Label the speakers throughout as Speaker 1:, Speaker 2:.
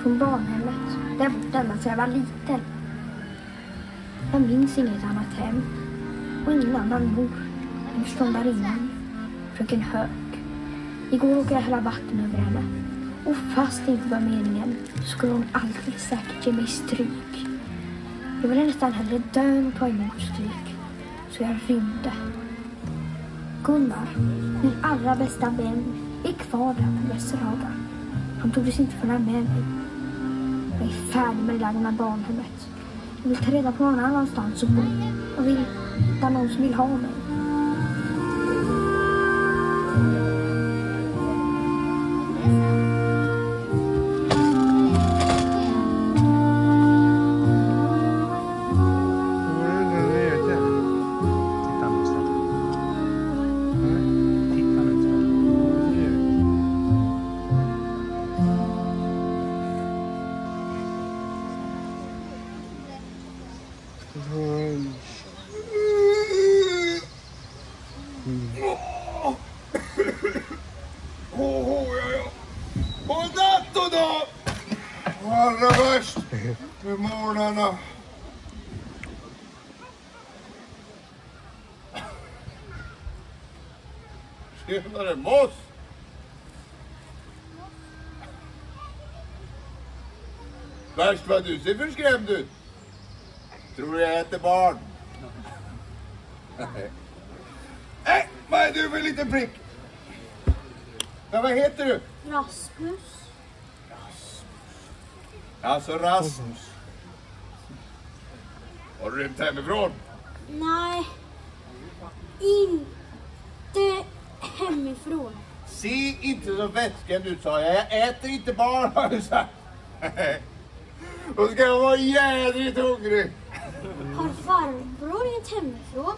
Speaker 1: från barnhemmet. Där jag bott ända sedan jag var liten. Jag minns inget annat hem. Och ingen annan mor. En förståndarinnan. Fröken Hög. Igår råkade jag hälla vatten över henne. Och fast det inte var meningen så skulle hon alltid säkert ge mig stryk. Jag ville nästan hellre dö än att ta emot stryk. Så jag rymde. Gunnar, min allra bästa vän, är kvar där på Västerhaga. Han tog sig inte följa med mig. Jag är färdig med det där gamla barnhemmet. Jag vill ta reda på någon annanstans och bo. Jag vill hitta någon som vill ha mig.
Speaker 2: Tjenare, Moss! Värst vad du ser förskrämd ut. Tror jag äter barn. Nej, vad är du för liten prick? Ja, vad heter du?
Speaker 1: Rasmus.
Speaker 2: Alltså Rasmus. Har du rymt hemifrån?
Speaker 1: Nej, inte hemifrån.
Speaker 2: Se inte så vätsken ut, sa jag. Jag äter inte bara, har du sagt. Då ska jag vara jädrigt hungrig.
Speaker 1: Har farbror inget hemifrån?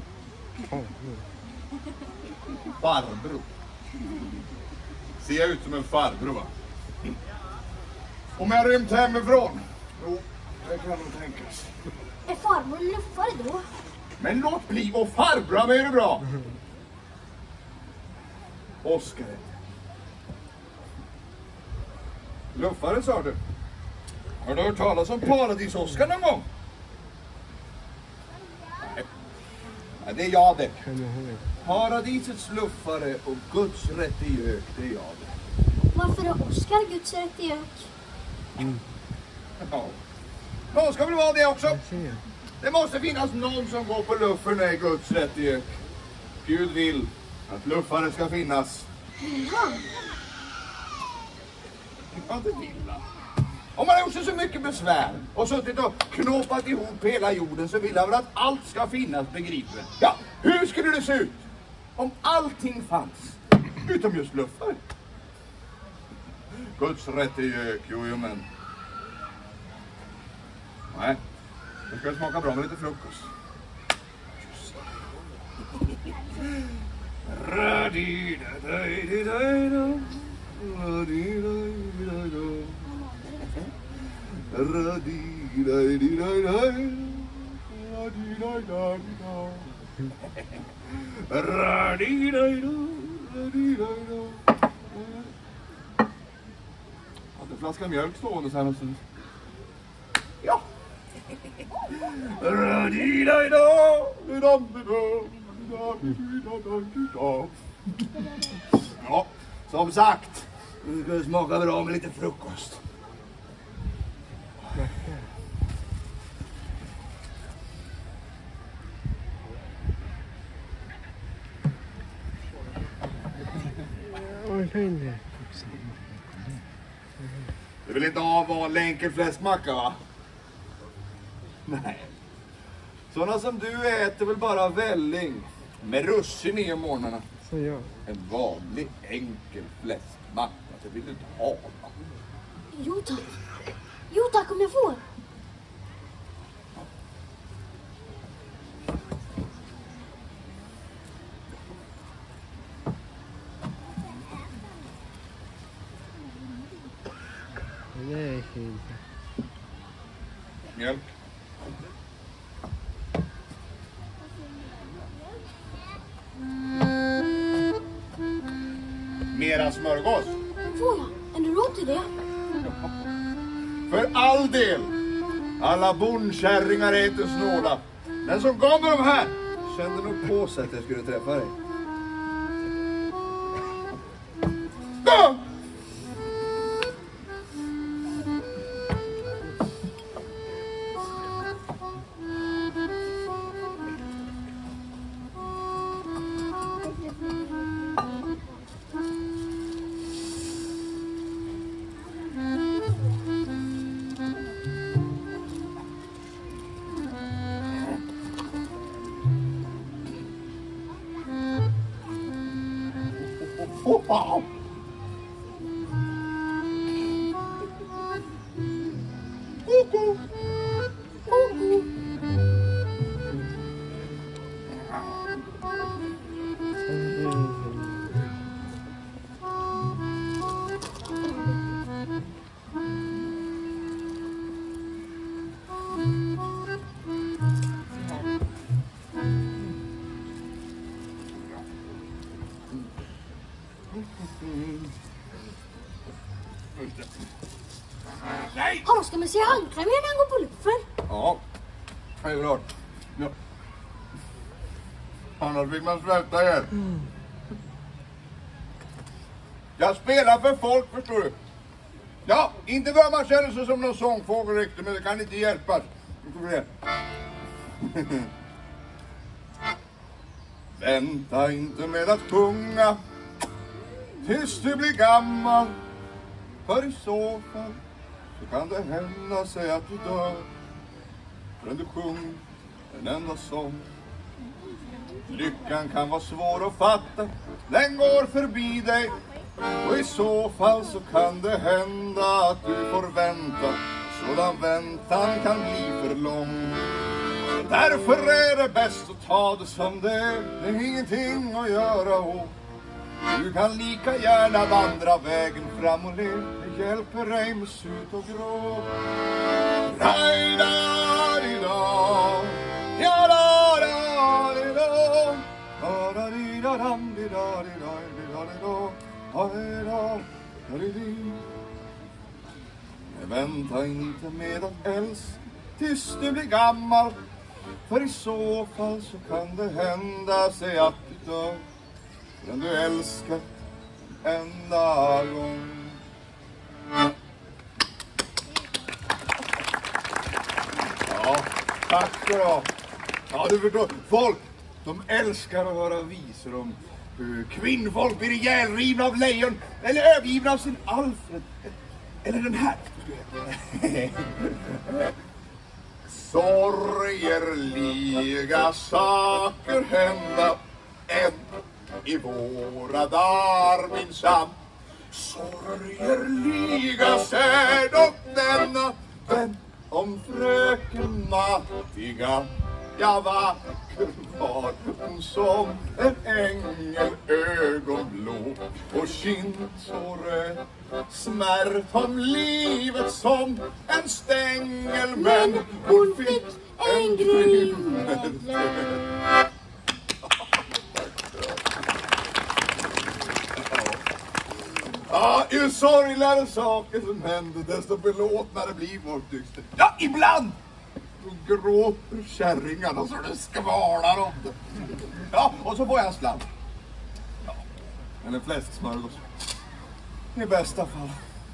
Speaker 2: Farbror. Ser jag ut som en farbror, va? Om jag rymt hemifrån? Jo, det kan nog tänkas.
Speaker 1: Är farbror luffare då?
Speaker 2: Men låt bli och farbror mig är det bra. Oskar. Luffare, sa du. Har du hört talas om Paradis-Oskar någon gång? Nej, det är jag det. Paradisets luffare och Guds rätt i ök, det är jag det.
Speaker 1: Varför är Oskar Guds rätt i ök?
Speaker 2: Ja. Någon ska väl vara det också. Det måste finnas någon som går på luffen när Guds rätt i ök. Gud vill att luffare ska finnas. Ja, det vill han. Om man har gjort sig så mycket besvär och suttit och knåpat ihop hela jorden så vill han väl att allt ska finnas, begripen. Ja, hur skulle det se ut om allting fanns utom just luffare? Guds rätt i ök, jo men. Nej, det ska smaka bra med lite frukost. Hade en flaska mjölk stående så här någonstans. Ja. Ja, som sagt. Nu ska det smaka bra med lite frukost. Du vill inte ha vanlig enkel fläskmacka, va? Nej. Sådana som du äter väl bara välling med russin i morgnarna.
Speaker 3: Så jag.
Speaker 2: En vanlig enkel fläskmacka, det vill du inte ha, va?
Speaker 1: Jo tack. Jo tack om jag får.
Speaker 3: Det är fint.
Speaker 2: Mjölk. Mera smörgås.
Speaker 1: Får jag? Är du råd till det?
Speaker 2: Ja. För all del. Alla bondkärringar äter snåla. Den som gav mig de här kände nog på sig att jag skulle träffa dig. Gå! Wow. Cuckoo. Cuckoo. Nej!
Speaker 1: Har ska man se handkräm när han går på luffen?
Speaker 2: Ja, det är klart. Ja. Annars fick man svälta igen. Jag spelar för folk, förstår du. Ja, inte för att man känner sig som någon sångfågel riktigt, men det kan inte hjälpas. Vänta inte med att sjunga tills du blir gammal. För i så fall så kan det hända sig att du dör förrän du sjunger en enda sång. Lyckan kan vara svår att fatta, den går förbi dig. Och i så fall så kan det hända att du får vänta. Sådan väntan kan bli för lång. Därför är det bäst att ta det som det är. Det är ingenting att göra åt. Du kan lika gärna vandra vägen fram och le. Det hjälper dig med sut och gråt. Raj-da-di-da, ja-da-da-di-da, da-da-di-da-dam-di-da-di-da-di-da-di-da, da-di-da-di-di. Vänta inte med att älska tills du blir gammal. För i så fall så kan det hända sig att du dör förrän du älskar enda gång. Ja, tack ska du ha. Ja, du förstår, folk, de älskar att höra visor om hur kvinnfolk blir ihjälrivna av lejon eller övergivna av sin Alfred. Eller den här. Sorgerliga saker hända än i våra dagar minsann. Sorgerliga säg dock denna vän om fröken Mattiga. Jag vacker var hon som en ängel, ögonblå och kind så röd. Smärt om livet som en stängel, men hon fick en grymmel. Ja, ju sorgligare saker som händer, desto belåtnare blir folk, tycks det. Ja, ibland! Då gråter kärringarna så det skvalar om det. Ja, och så får jag en slant. Ja, eller fläsksmörgås. I bästa fall.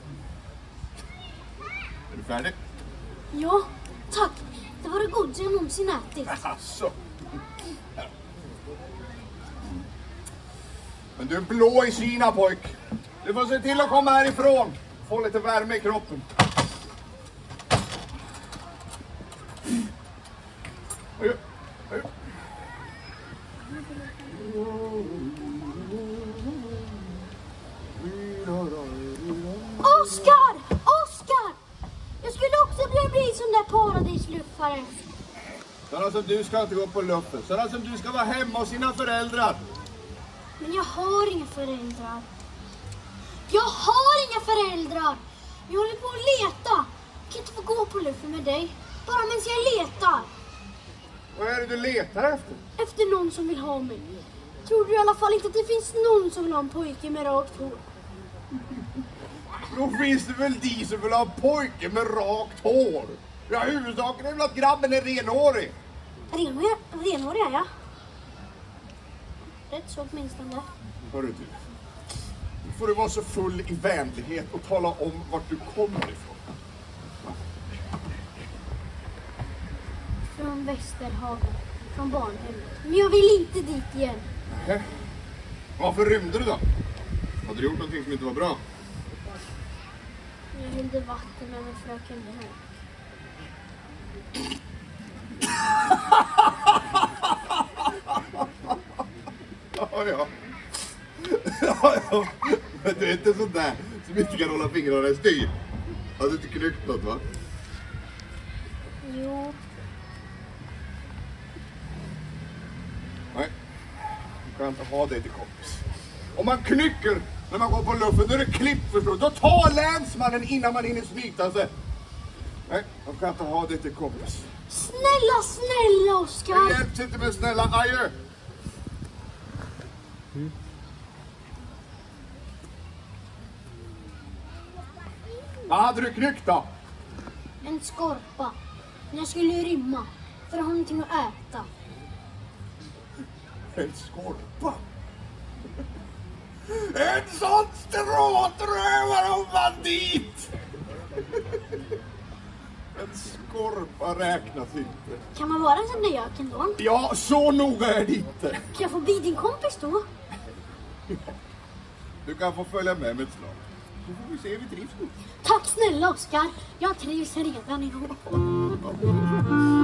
Speaker 2: Är du färdig?
Speaker 1: Ja, tack. Det var det godaste jag någonsin ätit.
Speaker 2: Alltså. Men du är blå i Kina, pojk. Du får se till att komma härifrån. Få lite värme i kroppen.
Speaker 1: Oskar! Oskar! Jag skulle också vilja bli som där paradisluffare.
Speaker 2: Sådana som du ska inte gå på luffen. Sådana som du ska vara hemma hos sina föräldrar.
Speaker 1: Men jag har inga föräldrar. Jag har inga föräldrar! Jag håller på att leta. Jag kan inte få gå på luffen med dig. Bara medan jag letar.
Speaker 2: Vad är det du letar efter?
Speaker 1: Efter någon som vill ha mig. Tror du i alla fall inte att det finns någon som vill ha en pojke med rakt hår?
Speaker 2: Då finns det väl de som vill ha pojke med rakt hår. Ja, huvudsaken är väl att grabben är renhårig.
Speaker 1: Renhårig är jag. Rätt så åtminstone.
Speaker 2: Hörru du. Nu får du vara så full i vänlighet och tala om vart du kommer ifrån.
Speaker 1: Från Västerhavet. Från barnhemmet. Men jag vill inte dit igen.
Speaker 2: Nähä. Varför rymde du då? Hade du gjort någonting som inte var bra?
Speaker 1: Jag hällde vatten över fröken Björk.
Speaker 2: Ja. Ja. Men du är inte sån där som inte kan hålla fingrarna i styr. Hade du inte knyckt något, va?
Speaker 1: Jo.
Speaker 2: Nej. Du kan inte ha det till kompis. Om man knycker när man går på luffen, då är det klipp, förstår du. Då tar länsmannen innan man hinner snyta sig. Nej, de kan inte ha det till kompis.
Speaker 1: Snälla Oskar.
Speaker 2: Det hjälps inte med snälla, adjö. Vad hade du knyckt då?
Speaker 1: En skorpa. Men jag skulle rymma. För att ha någonting att äta.
Speaker 2: En skorpa? En sån stråtrövare och bandit! En skorpa räknas inte.
Speaker 1: Kan man vara en sån där gök ändå?
Speaker 2: Ja, så noga är det inte.
Speaker 1: Kan jag få bli din kompis då?
Speaker 2: Du kan få följa med ett slag. Så får vi se hur vi trivs nu.
Speaker 1: Tack snälla Oskar. Jag trivs redan idag.